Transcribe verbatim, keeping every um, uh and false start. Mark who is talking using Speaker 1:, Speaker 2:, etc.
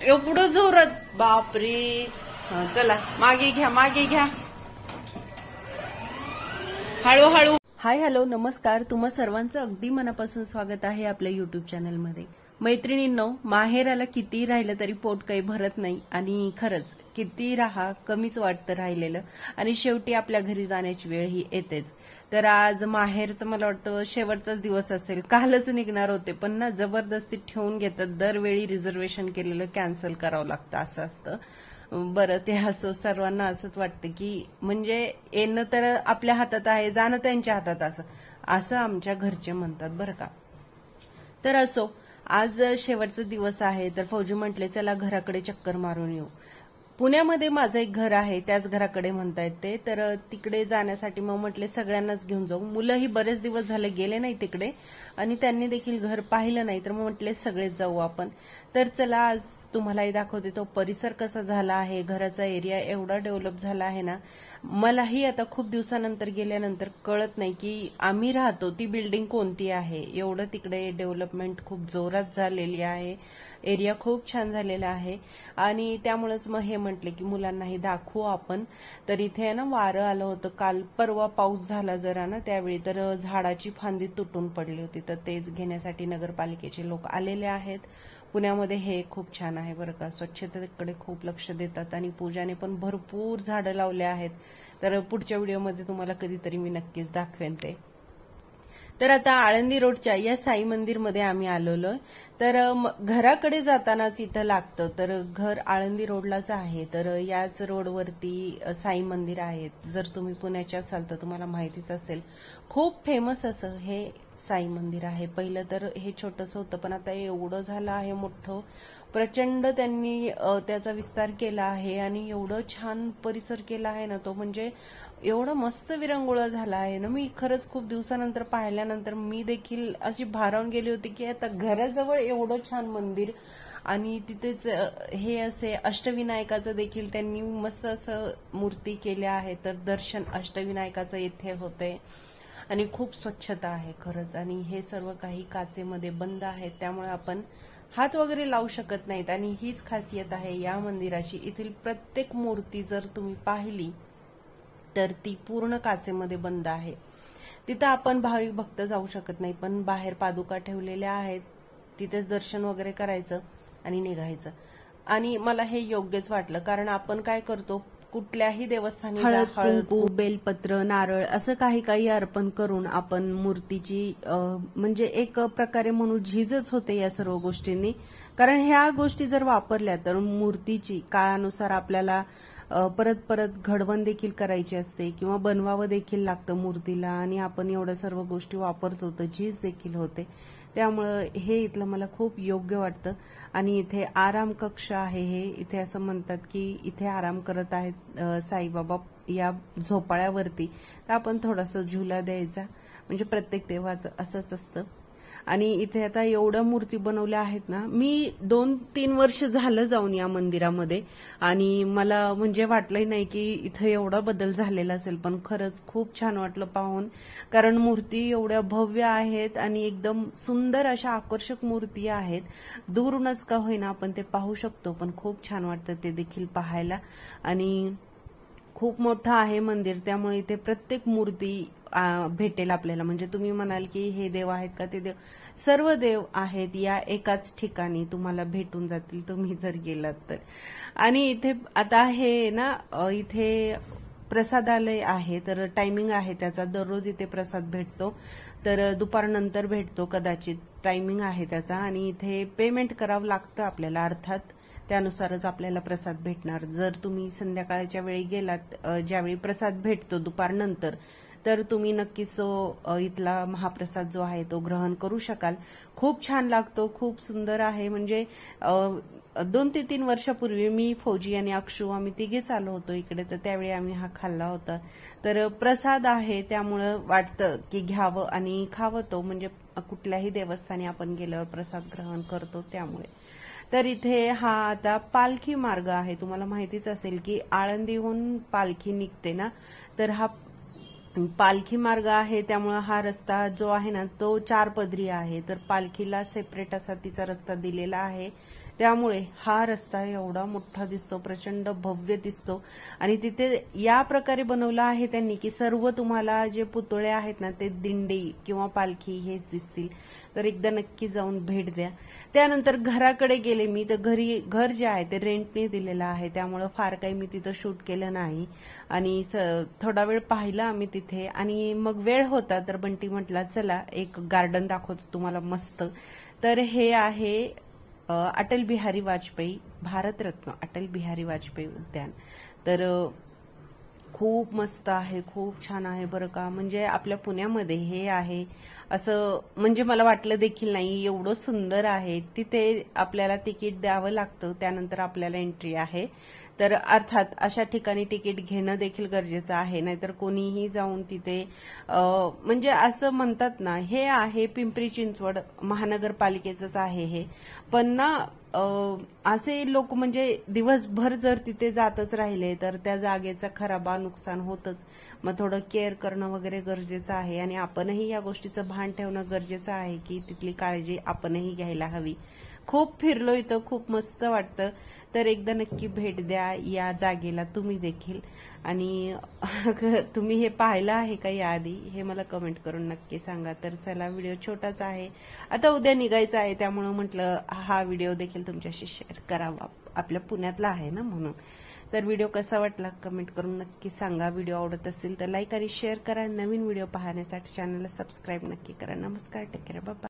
Speaker 1: एवढं जोरात, बापरे. चला मागे घ्या, मागे घ्या, हळूहळू. हाय, हॅलो, नमस्कार. तुम्हा सर्वांचं अगदी मनापासून स्वागत आहे आपल्या युट्यूब चॅनलमध्ये. मैत्रिणींनो, माहेराला किती राहिलं तरी पोट काही भरत नाही आणि खरंच किती राहा कमीच वाटतं राहिलेलं, आणि शेवटी आपल्या घरी जाण्याची वेळ ही येतेच. तर आज माहेरचं मला वाटतं शेवटचाच दिवस असेल. कालच निघणार होते पण ना जबरदस्ती ठेवून घेतात. दरवेळी रिझर्वेशन केलेलं कॅन्सल करावं लागतं, असं असतं. बरं, ते असो, सर्वांना असंच वाटतं की म्हणजे येणं तर आपल्या हातात आहे, जाणं त्यांच्या हातात, असं असं आमच्या घरचे म्हणतात बरं का. तर असो, आज शेवटचा दिवस आहे, तर फौजी म्हटले चला घराकडे चक्कर मारून येऊ. पुण्यामध्ये माझं एक घर आहे, त्याच घराकडे म्हणता येते. तर तिकडे जाण्यासाठी मग म्हटले सगळ्यांनाच घेऊन जाऊ. मुलंही बरेच दिवस झाले गेले नाही तिकडे आणि त्यांनी देखील घर पाहिलं नाही, तर मग म्हटले सगळेच जाऊ आपण. तर चला आज तुम्हालाही दाखवते तो परिसर कसा झाला आहे. घराचा एरिया एवढा डेव्हलप झाला आहे ना, मलाही आता खूप दिवसानंतर गेल्यानंतर कळत नाही की आम्ही राहतो ती बिल्डिंग कोणती आहे. एवढं तिकडे डेव्हलपमेंट खूप जोरात झालेली आहे, एरिया खूप छान झालेला आहे. आणि त्यामुळेच मग हे म्हटले की मुलांनाही दाखवू आपण. तर इथे ना वारं आलं होतं, काल परवा पाऊस झाला जरा ना त्यावेळी, तर झाडाची फांदी तुटून पडली होती. तर तेच घेण्यासाठी नगरपालिकेचे लोक आलेले आहेत. पुण्यामध्ये हे खूप छान आहे बरं का, स्वच्छतेकडे खूप लक्ष देतात आणि पूजाने पण भरपूर झाडं लावले आहेत. तर पुढच्या व्हिडिओमध्ये तुम्हाला कधीतरी मी नक्कीच दाखवेन ते. तर आता आळंदी रोडच्या या साई मंदिरमध्ये आम्ही आलेलो. तर घराकडे जातानाच इथं लागतं, तर घर आळंदी रोडलाच आहे. तर याच रोडवरती साई मंदिर आहे. जर तुम्ही पुण्याचे असाल तर तुम्हाला माहितीच असेल, खूप फेमस असं हे साई मंदिर आहे. पहिलं तर हे छोटंसं होतं पण आता एवढं झालं आहे मोठं, प्रचंड त्यांनी त्याचा विस्तार केला आहे आणि एवढं छान परिसर केला आहे ना तो, म्हणजे एवढं मस्त विरंगुळा झाला आहे ना. मी खरंच खूप दिवसानंतर पाहिल्यानंतर मी देखील अशी भारावून गेली होती की आता घराजवळ एवढं छान मंदिर, आणि तिथेच हे असे अष्टविनायकाचं देखील त्यांनी मस्त असं मूर्ती केल्या आहे. तर दर्शन अष्टविनायकाचं येथे होते आणि खूप स्वच्छता आहे खरंच. आणि हे सर्व काही काचेमध्ये बंद आहेत, त्यामुळे आपण हात वगैरे लावू शकत नाहीत. आणि हीच खासियत आहे या मंदिराची. इथील प्रत्येक मूर्ती जर तुम्ही पाहिली तर ती पूर्ण काचेमध्ये बंद आहे. तिथं आपण भाविक भक्त जाऊ शकत नाही, पण बाहेर पादुका ठेवलेल्या आहेत, तिथेच दर्शन वगैरे करायचं आणि निघायचं. आणि मला हे योग्यच वाटलं, कारण आपण काय करतो कुठल्याही देवस्थानी हळद, बेलपत्र, नारळ असं काही काही अर्पण करून आपण मूर्तीची म्हणजे एक प्रकारे म्हणू झीजच होते या सर्व गोष्टींनी. कारण ह्या गोष्टी जर वापरल्या तर मूर्तीची काळानुसार आपल्याला परत परत घडवण देखील करायची असते किंवा बनवावं देखील लागतं मूर्तीला, आणि आपण एवढ्या सर्व गोष्टी वापरतो तर झीज देखील होते. त्यामुळं हे इथलं मला खूप योग्य वाटतं. आणि इथे आराम कक्ष आहे. हे इथे असं म्हणतात की इथे आराम करत आहेत साईबाबा या झोपाळ्यावरती, तर आपण थोडासा झुला द्यायचा, म्हणजे प्रत्येक देवाचं असंच असतं. आणि इथे आता एवढ्या मूर्ती बनवल्या आहेत ना, मी दोन तीन वर्ष झालं जाऊन या मंदिरामध्ये, आणि मला म्हणजे वाटलंही नाही की इथं एवढा बदल झालेला असेल. पण खरंच खूप छान वाटलं पाहून, कारण मूर्ती एवढ्या भव्य आहेत आणि एकदम सुंदर अशा आकर्षक मूर्ती आहेत. दूरूनच का होईना आपण ते पाहू शकतो, पण खूप छान वाटतं ते देखील पाहायला. आणि खूप मोठं आहे मंदिर, त्यामुळे इथे प्रत्येक मूर्ती भेटेल आपल्याला. म्हणजे तुम्ही म्हणाल की हे देव आहेत का, ते देव सर्व देव आहेत या एकाच ठिकाणी तुम्हाला भेटून जातील तुम्ही जर गेलात तर. आणि इथे आता हे ना इथे प्रसादालय आहे, तर टायमिंग आहे त्याचा, दररोज इथे प्रसाद भेटतो. तर दुपारनंतर भेटतो कदाचित, टायमिंग आहे त्याचा. आणि इथे पेमेंट करावं लागतं आपल्याला, अर्थात त्यानुसारच आपल्याला प्रसाद भेटणार. जर तुम्ही संध्याकाळच्या वेळी गेलात, ज्यावेळी प्रसाद भेटतो दुपारनंतर, तर तुम्ही नक्कीच तो इथला महाप्रसाद जो आहे तो ग्रहण करू शकाल. खूप छान लागतो, खूप सुंदर आहे. म्हणजे दोन ते तीन वर्षापूर्वी मी, फौजी आणि अक्षू आम्ही तिघेच आलो होतो इकडे, तर त्यावेळी आम्ही हा खाल्ला होता. तर प्रसाद आहे त्यामुळं वाटतं की घ्यावं आणि खावं तो, म्हणजे कुठल्याही देवस्थानी आपण गेल्यावर प्रसाद ग्रहण करतो त्यामुळे. तर इथे हा आता पालखी मार्ग आहे. तुम्हाला माहितीच असेल की आळंदीहून पालखी निघते ना, तर हा पालखी मार्ग आहे. त्यामुळे हा रस्ता जो आहे ना तो चार पदरी आहे. तर पालखीला सेपरेट असा तिचा रस्ता दिलेला आहे. त्यामुळे हा रस्ता एवढा मोठा दिसतो, प्रचंड भव्य दिसतो आणि तिथे या प्रकारे बनवला आहे त्यांनी की सर्व तुम्हाला जे पुतळे आहेत ना ते दिंडी किंवा पालखी हेच दिसतील. तर एकदा नक्की जाऊन भेट द्या. त्यानंतर घराकडे गेले मी, तर घरी घर जे आहे ते रेंटने दिलेलं आहे, त्यामुळे फार काही मी तिथं शूट केलं नाही आणि थोडा वेळ पाहिला आम्ही तिथे आणि मग वेळ होता तर बंटी म्हटला चला एक गार्डन दाखवतो तुम्हाला मस्त. तर हे आहे अटल बिहारी वाजपेयी, भारतरत्न अटल बिहारी वाजपेयी उद्यान. तर खूप मस्त आहे, खूप छान आहे बरं का. म्हणजे आपल्या पुण्यामध्ये हे आहे असं म्हणजे मला वाटलं देखील नाही, एवढं सुंदर आहे. तिथे आपल्याला तिकीट द्यावं लागतं, त्यानंतर आपल्याला एंट्री आहे. तर अर्थात अशा ठिकाणी तिकीट घेणं देखील गरजेचं आहे, नाहीतर कोणीही जाऊन तिथे म्हणजे असं म्हणतात ना, हे आहे पिंपरी चिंचवड महानगरपालिकेचंच आहे हे, पण ना असे लोक म्हणजे दिवसभर जर तिथे जातच राहिले तर त्या जागेचा खराबा नुकसान होतच. मग थोडं केअर करणं वगैरे गरजेचं आहे आणि आपणही या गोष्टीचं भान ठेवणं गरजेचं आहे की तिथली काळजी आपणही घ्यायला हवी. खूप फिरलो इथं, खूप मस्त वाटतं. तर एकदा नक्की भेट द्या या जागेला तुम्ही देखील. आणि तुम्ही हे पाहिलं आहे का याआधी हे मला कमेंट करून नक्की सांगा. तर चला, व्हिडिओ छोटाच आहे, आता उद्या निघायचं आहे, त्यामुळे म्हटलं हा व्हिडिओ देखील तुमच्याशी शेअर करावा, आपल्या पुण्यातला आहे ना म्हणून. तर व्हिडिओ कसा वाटला कमेंट करून नक्की सांगा. व्हिडिओ आवडत असेल तर लाईक आणि शेअर करा. नवीन व्हिडिओ पाहण्यासाठी चॅनलला सबस्क्राईब नक्की करा. नमस्कार, टेक केअर, बाय.